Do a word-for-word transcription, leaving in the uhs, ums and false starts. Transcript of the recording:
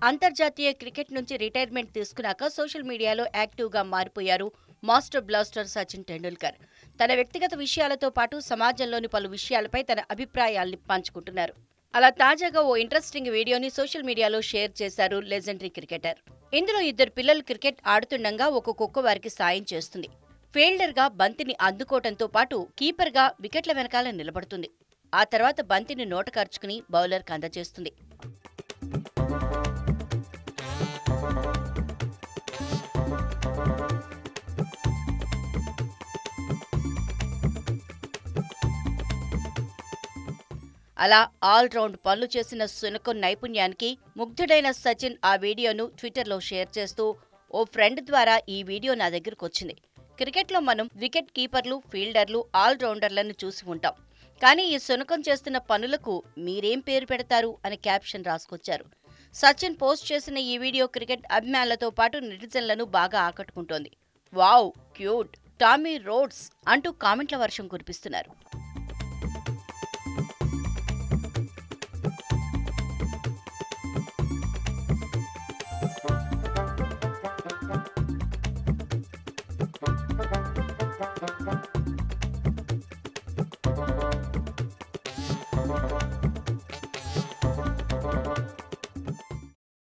అంతర్జాతీయ క్రికెట్ నుంచి రిటైర్మెంట్ తీసుకున్నాక సోషల్ మీడియాలో యాక్టివ్గా మారిపోయారు మాస్టర్ బ్లాస్టర్ సచిన్ టెండూల్కర్. తన వ్యక్తిగత విషయాలతో పాటు సమాజంలోని పలు విషయాలపై తన అభిప్రాయాల్ని పంచుకుంటున్నారు. అలా తాజాగా ఓ ఇంట్రెస్టింగ్ వీడియోని సోషల్ మీడియాలో షేర్ చేశారు లెజెండరీ క్రికెటర్. ఇందులో ఇద్దరు పిల్లలు క్రికెట్ ఆడుతుండగా ఒక కుక్క వారికి సాయం చేస్తుంది. ఫీల్డర్గా బంతిని అందుకోవడంతో పాటు కీపర్గా వికెట్ల వెనకాల నిలబడుతుంది. ఆ తర్వాత బంతిని నోట కరుచుకుని బౌలర్కి అందజేస్తుంది. అలా ఆల్ రౌండ్ పనులు చేసిన శునకం నైపుణ్యానికి ముగ్ధుడైన సచిన్ ఆ వీడియోను ట్విట్టర్లో షేర్ చేస్తూ, ఓ ఫ్రెండ్ ద్వారా ఈ వీడియో నా దగ్గరకు వచ్చింది. క్రికెట్లో మనం వికెట్ కీపర్లు, ఫీల్డర్లు, ఆల్ రౌండర్లను చూసి ఉంటాం. కానీ ఈ శునకం చేస్తున్న పనులకు మీరేం పేరు పెడతారు అని క్యాప్షన్ రాసుకొచ్చారు. సచిన్ పోస్ట్ చేసిన ఈ వీడియో క్రికెట్ అభిమానులతో పాటు నెటిజన్లను బాగా ఆకట్టుకుంటోంది. వావ్, క్యూట్, టామీ రోడ్స్ అంటూ కామెంట్ల వర్షం కురిపిస్తున్నారు.